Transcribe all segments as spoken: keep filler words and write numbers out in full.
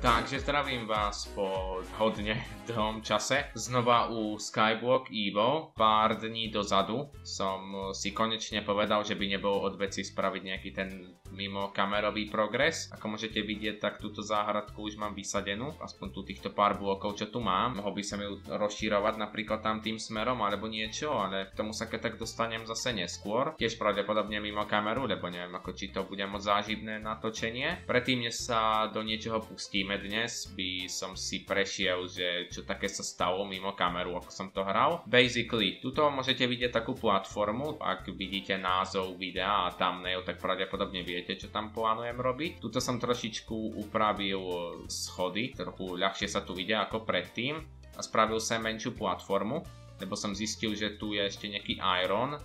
Takže zdravím vás po hodne dlhom čase. Znova u Skyblock Evo. Pár dní dozadu som si konečne povedal, že by nebolo od veci spraviť nejaký ten mimo kamerový progres. Ako môžete vidieť, tak túto záhradku už mám vysadenú. Aspoň tu týchto pár blokov, čo tu mám. Mohol by som ju rozšírovať napríklad tam tým smerom alebo niečo, ale k tomu sa keď tak dostanem zase neskôr. Tiež pravdepodobne mimo kameru, lebo neviem ako či to bude moc záživné natočenie. Predtým, než sa do niečoho pustíme dnes, by som si prešiel, že čo také sa stalo mimo kameru, ako som to hral. Basically, tuto môžete vidieť takú platformu, ak vidíte názov videa a thumbnail, tak pravdepodobne viete, čo tam plánujem robiť. Tuto som trošičku upravil schody, trochu ľahšie sa tu vidia ako predtým a spravil som menšiu platformu, lebo som zistil, že tu je ešte nejaký iron,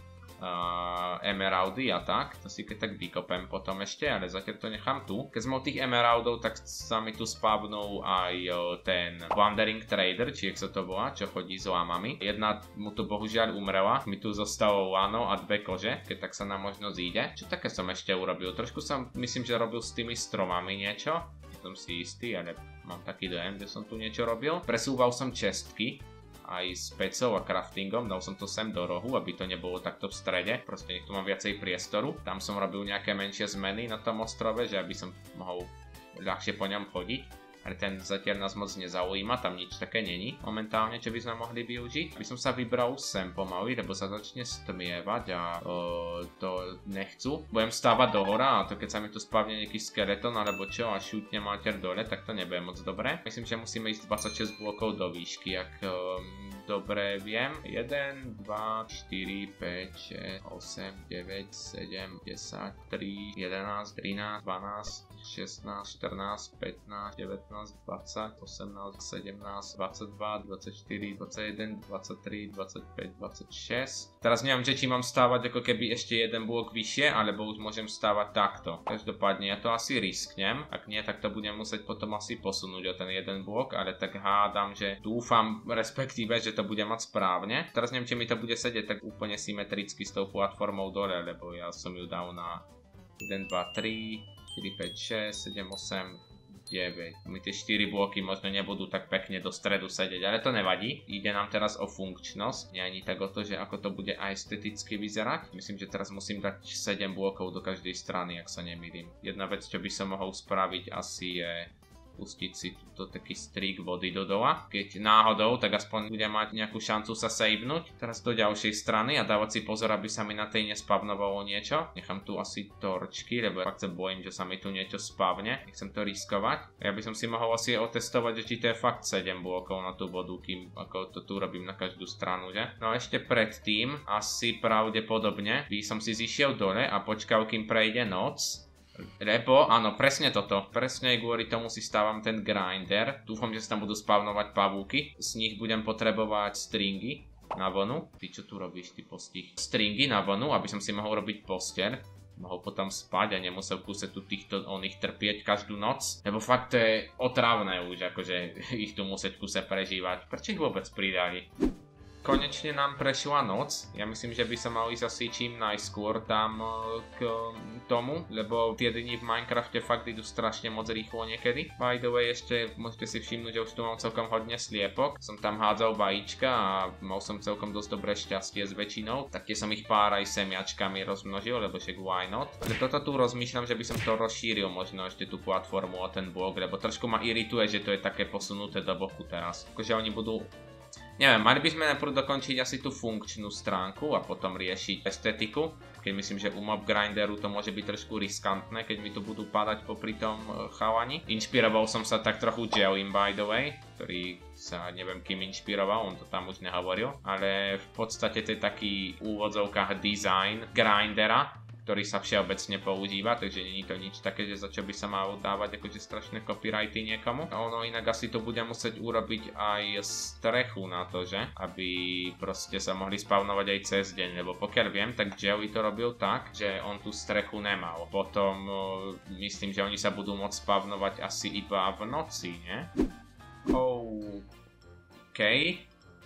Uh, emeraldy a tak, to si keď tak vykopem potom ešte, ale zatiaľ to nechám tu. Keď sme od tých emeraldov, tak sa mi tu spavnul aj uh, ten Wandering Trader, či jak sa to volá, čo chodí s lámami. Jedna mu tu bohužiaľ umrela, mi tu zostalo lano a dve kože, keď tak sa nám možno zíde. Čo také som ešte urobil? Trošku som, myslím, že robil s tými stromami niečo, nie som si istý, ale mám taký dojem, že som tu niečo robil. Presúval som čestky aj s pecou a craftingom, dal som to sem do rohu, aby to nebolo takto v strede, proste nech tu mám viacej priestoru. Tam som robil nejaké menšie zmeny na tom ostrove, že aby som mohol ľahšie po ňom chodiť. Ale ten zatiaľ nás moc nezaujíma, tam nič také není momentálne, čo by sme mohli využiť. By som sa vybral sem pomaly, lebo sa začne stmievať a o, to nechcu. Budem stávať do hora a to keď sa mi tu spavne nejaký skeleton alebo čo a šútne mater dole, tak to nebude moc dobré. Myslím, že musíme ísť dvadsaťšesť blokov do výšky, ak o, dobre viem. jeden, dva, štyri, päť, šesť, osem, deväť, sedem, desať, tri, jedenásť, trinásť, dvanásť, šestnásť, štrnásť, pätnásť, devätnásť, dvadsať, osemnásť, sedemnásť, dvadsaťdva, dvadsaťštyri, dvadsaťjeden, dvadsaťtri, dvadsaťpäť, dvadsaťšesť. Teraz neviem, že či mám stávať ako keby ešte jeden blok vyššie, alebo už môžem stávať takto. Každopádne ja to asi risknem, ak nie, tak to budem musieť potom asi posunúť o ten jeden blok, ale tak hádam, že dúfam, respektíve, že to bude mať správne. Teraz neviem, či mi to bude sedieť tak úplne symetricky s tou platformou dole, lebo ja som ju dal na jeden, dva, tri, štyri, päť, šesť, sedem, osem, deväť. Mi tie štyri bloky možno nebudú tak pekne do stredu sedieť, ale to nevadí. Ide nám teraz o funkčnosť, nie ani tak o to, že ako to bude esteticky vyzerať. Myslím, že teraz musím dať sedem blokov do každej strany, ak sa nemýlim. Jedna vec, čo by som mohol spraviť asi je pustiť si túto taký strík vody do dola. Keď náhodou, tak aspoň budem mať nejakú šancu sa savenúť. Teraz do ďalšej strany a dávať si pozor, aby sa mi na tej nespavnovalo niečo. Nechám tu asi torčky, lebo fakt sa bojím, že sa mi tu niečo spavne. Nechcem to riskovať. Ja by som si mohol asi otestovať, že či to je fakt sedem blokov na tú vodu, kým ako to tu robím na každú stranu, že? No a ešte predtým, asi pravdepodobne by som si zišiel dole a počkal, kým prejde noc. Lebo, áno, presne toto. Presne kvôli tomu si stávam ten grinder. Dúfam, že sa tam budú spavnovať pavúky. Z nich budem potrebovať stringy na vlnu. Ty čo tu robíš, ty postih? Stringy na vlnu, aby som si mohol robiť posteľ. Mohol potom spať a nemusel v kuse tu týchto oných trpieť každú noc. Lebo fakt to je otravné už, akože ich tu musieť v kuse prežívať. Prečo ich vôbec pridali? Konečne nám prešla noc, ja myslím, že by sa mal ísť asi čím najskôr tam k tomu, lebo tie dni v Minecrafte fakt idú strašne moc rýchlo niekedy. By the way, ešte môžete si všimnúť, že už tu mám celkom hodne sliepok, som tam hádzal vajíčka a mal som celkom dosť dobré šťastie s väčšinou, tak som ich pár aj semiačkami rozmnožil, lebo však why not. Ale toto tu rozmýšľam, že by som to rozšíril možno ešte tú platformu o ten blok, lebo trošku ma irituje, že to je také posunuté do boku teraz. Akože oni budú... Neviem, mali by sme najprv dokončiť asi tú funkčnú stránku a potom riešiť estetiku. Keď myslím, že u mob grinderu to môže byť trošku riskantné, keď mi tu budú padať popri tom chalani. Inšpiroval som sa tak trochu Jellim, by the way, ktorý sa neviem kým inšpiroval, on to tam už nehovoril. Ale v podstate to je taký v úvodzovkách design grindera, ktorý sa všeobecne používa, takže nie je to nič také, že za čo by sa malo dávať akože strašné copyrighty niekomu. A ono inak asi to bude musieť urobiť aj strechu na to, že? Aby proste sa mohli spavnovať aj cez deň, lebo pokiaľ viem, tak Jelly to robil tak, že on tú strechu nemal. Potom myslím, že oni sa budú môcť spavnovať asi iba v noci, nie? OK.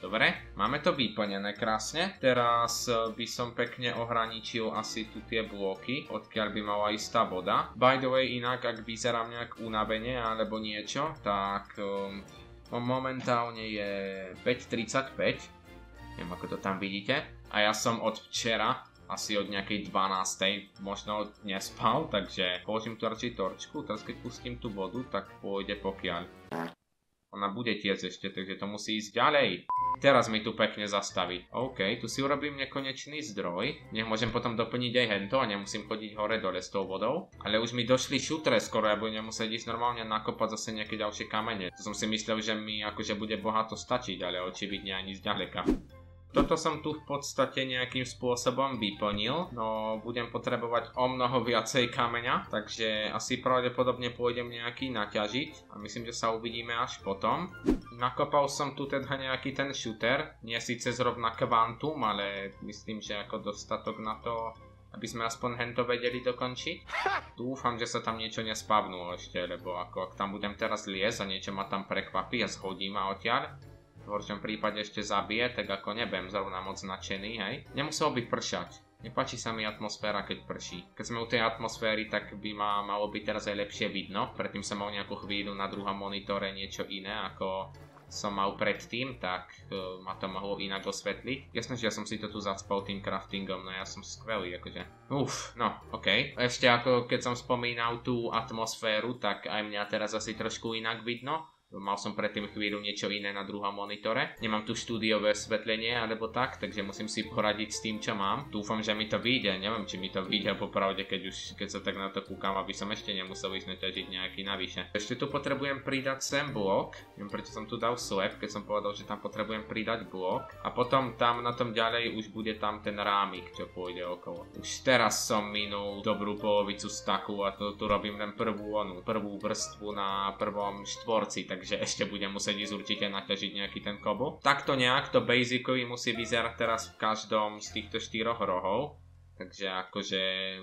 Dobre, máme to vyplnené krásne. Teraz by som pekne ohraničil asi tu tie bloky, odkiaľ by mala ísť tá voda. By the way, inak ak vyzerám nejak unavene alebo niečo, tak um, momentálne je päť tridsaťpäť. Neviem, ako to tam vidíte. A ja som od včera asi od nejakej dvanástej možno nespal, takže položím tu radšej torčku. Teraz keď pustím tú vodu, tak pôjde pokiaľ. Ona bude tiec ešte, takže to musí ísť ďalej. Teraz mi tu pekne zastaví. OK, tu si urobím nekonečný zdroj. Nech môžem potom doplniť aj hento a nemusím chodiť hore dole s tou vodou. Ale už mi došli šutre skoro, ja budem musieť ísť normálne nakopať zase nejaké ďalšie kamene. To som si myslel, že mi akože bude bohato stačiť, ale očividne ani zďaleka. Toto som tu v podstate nejakým spôsobom vyplnil, no budem potrebovať o mnoho viacej kameňa, takže asi pravdepodobne pôjdem nejaký naťažiť a myslím, že sa uvidíme až potom. Nakopal som tu teda nejaký ten shooter, nie síce zrovna kvantum, ale myslím, že ako dostatok na to, aby sme aspoň hento vedeli dokončiť. Dúfam, že sa tam niečo nespavnulo ešte, lebo ako ak tam budem teraz liesť a niečo ma tam prekvapí a zhodí ma odtiaľ, v horšom prípade ešte zabije, tak ako nebem zrovna moc nadšený, hej. Nemuselo by pršať. Nepáči sa mi atmosféra, keď prší. Keď sme u tej atmosféry, tak by ma malo byť teraz aj lepšie vidno. Predtým som mal nejakú chvíľu na druhom monitore niečo iné, ako som mal predtým, tak uh, ma to mohlo inak osvetliť. Jasné, že ja som si to tu zacpal tým craftingom, no ja som skvelý, akože. Uf, no, okej. Okay. Ešte ako keď som spomínal tú atmosféru, tak aj mňa teraz asi trošku inak vidno. Mal som predtým chvíľu niečo iné na druhom monitore. Nemám tu štúdiové osvetlenie alebo tak, takže musím si poradiť s tým, čo mám. Dúfam, že mi to vyjde. Neviem, či mi to vyjde popravde, keď už keď sa tak na to kúkam, aby som ešte nemusel ísť naťažiť nejaký navyše. Ešte tu potrebujem pridať sem blok. Neviem, prečo som tu dal slab, keď som povedal, že tam potrebujem pridať blok. A potom tam na tom ďalej už bude tam ten rámik, čo pôjde okolo. Už teraz som minul dobrú polovicu staku a to tu robím len prvú onu, prvú vrstvu na prvom štvorci, tak že ešte budem musieť ísť určite naťažiť nejaký ten kobl. Takto nejak to basically musí vyzerať teraz v každom z týchto štyroch rohov. Takže akože...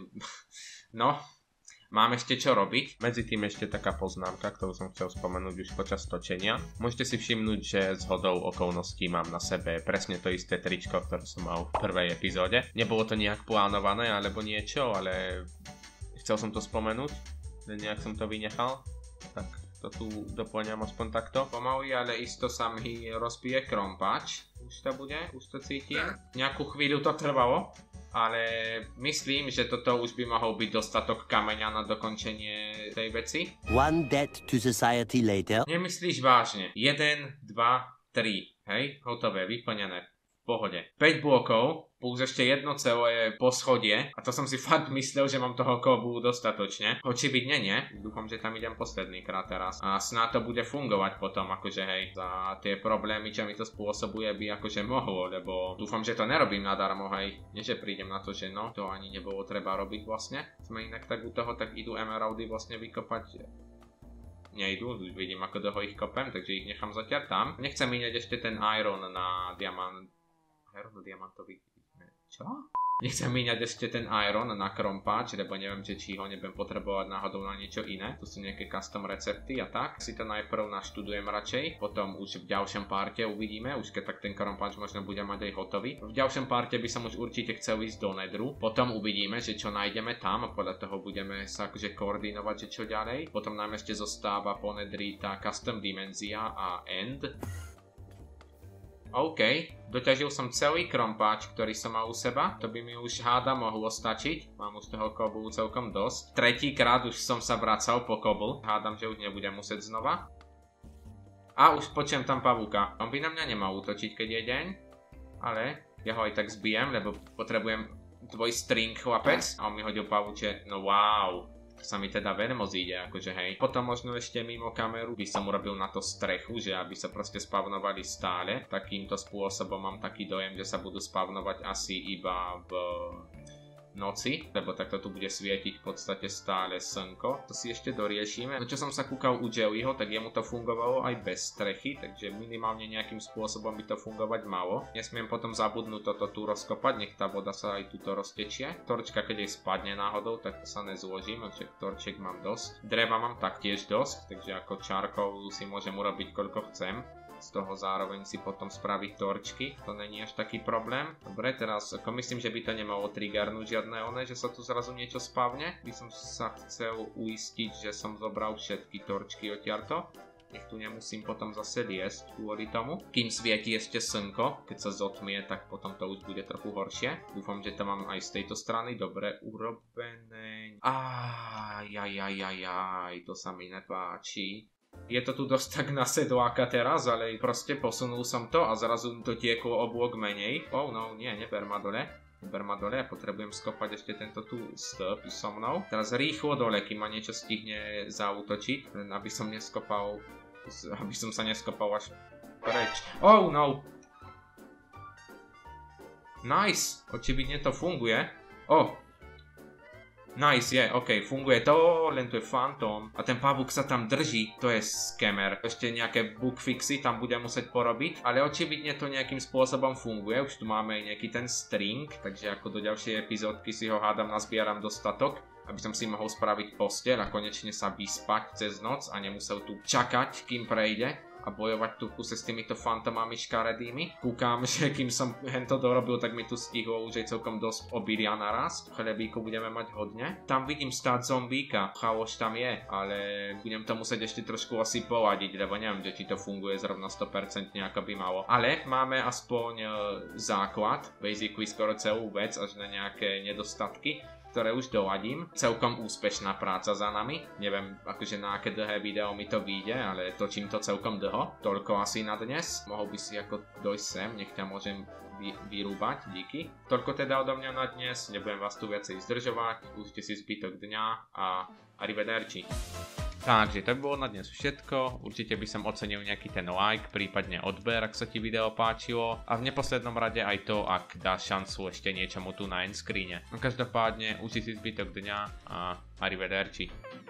no, mám ešte čo robiť. Medzi tým ešte taká poznámka, ktorú som chcel spomenúť už počas točenia. Môžete si všimnúť, že z hodou okolností mám na sebe presne to isté tričko, ktoré som mal v prvej epizóde. Nebolo to nejak plánované alebo niečo, ale chcel som to spomenúť. Nejak som to vynechal. Tak to tu doplňam aspoň takto. Pomaly, ale isto sa mi rozbije krompáč. Už to bude, už to cítim. Nejakú chvíľu to trvalo, ale myslím, že toto už by mohol byť dostatok kameňa na dokončenie tej veci. One debt to society later. Nemyslíš vážne? jeden, dva, tri. Hej, hotové, vyplnené. V pohode. päť blokov, plus ešte jedno celé poschodie. A to som si fakt myslel, že mám toho kobu dostatočne. Očividne nie. Dúfam, že tam idem posledný krát teraz. A snáď to bude fungovať potom, akože hej. Za tie problémy, čo mi to spôsobuje, by akože mohlo, lebo dúfam, že to nerobím nadarmo, hej. Nie, že prídem na to, že no, to ani nebolo treba robiť vlastne. Sme inak tak u toho, tak idú emeraldy vlastne vykopať. Nejdu, vidím, ako dlho ich kopem, takže ich nechám zatiaľ tam. Nechcem míňať ešte ten iron na diamant. Iron diamantový. Čo? Nechcem míňať ešte ten iron na krompáč, lebo neviem, či, či ho nebudem potrebovať náhodou na niečo iné. Tu sú nejaké custom recepty a tak. Si to najprv naštudujem radšej, potom už v ďalšom parte uvidíme, už keď tak ten krompáč možno bude mať aj hotový. V ďalšom parte by som už určite chcel ísť do nedru, potom uvidíme, že čo nájdeme tam a podľa toho budeme sa akože koordinovať, že čo ďalej. Potom nám ešte zostáva po nedri tá custom dimenzia a end. OK, doťažil som celý krompáč, ktorý som mal u seba. To by mi už háda mohlo stačiť. Mám už toho koblu celkom dosť. Tretíkrát už som sa vracal po kobl. Hádam, že už nebudem musieť znova. A už počujem tam pavúka. On by na mňa nemal útočiť, keď je deň. Ale ja ho aj tak zbijem, lebo potrebujem tvoj string, chlapec. A on mi hodil pavúče. No wow. Sa mi teda veľmi moc ide, akože hej. Potom možno ešte mimo kameru by som urobil na to strechu, že aby sa proste spavnovali stále. Takýmto spôsobom mám taký dojem, že sa budú spavnovať asi iba v noci, lebo takto tu bude svietiť v podstate stále slnko. To si ešte doriešime. No čo som sa kúkal u Jellyho, tak jemu to fungovalo aj bez strechy, takže minimálne nejakým spôsobom by to fungovať malo. Nesmiem potom zabudnúť toto tu rozkopať, nech tá voda sa aj tuto roztečie. Torčka, keď jej spadne náhodou, tak to sa nezložím, takže torček mám dosť. Dreva mám taktiež dosť, takže ako čárkov si môžem urobiť koľko chcem. z toho zároveň si potom spraviť torčky, to není až taký problém. Dobre, teraz ako myslím, že by to nemalo triggernúť žiadne one, že sa tu zrazu niečo spavne. By som sa chcel uistiť, že som zobral všetky torčky odtiaľto. Nech tu nemusím potom zase liesť kvôli tomu. Kým svieti ešte slnko, keď sa zotmie, tak potom to už bude trochu horšie. Dúfam, že to mám aj z tejto strany dobre urobené. Ajajajajaj, to sa mi nepáči. Je to tu dosť tak na sedláka teraz, ale proste posunul som to a zrazu to tieklo oblok menej. Oh no, nie, neber ma dole. Neber ma dole, potrebujem skopať ešte tento tu stĺp so mnou. Teraz rýchlo dole, kým ma niečo stihne zaútočiť, len aby som neskopal, aby som sa neskopal až preč. Oh no! Nice! Očividne to funguje. Oh! Nice, je, ok, funguje to, len to je Phantom. A ten pavúk sa tam drží, to je scammer. Ešte nejaké bugfixy tam budem musieť porobiť, ale očividne to nejakým spôsobom funguje. Už tu máme nejaký ten string, takže ako do ďalšej epizódky si ho hádam nazbieram dostatok, aby som si mohol spraviť posteľ a konečne sa vyspať cez noc a nemusel tu čakať, kým prejde a bojovať tu kuse s týmito fantomami škaredými. Kúkam, že kým som hento dorobil, tak mi tu stihlo už aj celkom dosť obilia naraz. Chlebíku budeme mať hodne. Tam vidím stáť zombíka, chaos tam je, ale budem to musieť ešte trošku asi poladiť, lebo neviem, že či to funguje zrovna sto percent ako by malo. Ale máme aspoň e, základ, basically skoro celú vec, až na nejaké nedostatky, ktoré už doladím. Celkom úspešná práca za nami. Neviem, akože na aké dlhé video mi to vyjde, ale točím to celkom dlho. Toľko asi na dnes. Mohol by si ako dojsť sem, nech ťa môžem vy, vyrúbať, díky. Toľko teda odo mňa na dnes, nebudem vás tu viacej zdržovať. Užite si zbytok dňa a arrivederci. Takže to by bolo na dnes všetko, určite by som ocenil nejaký ten like, prípadne odber, ak sa ti video páčilo a v neposlednom rade aj to, ak dáš šancu ešte niečomu tu na endscreene. No každopádne, užite si zbytok dňa a arrivederci.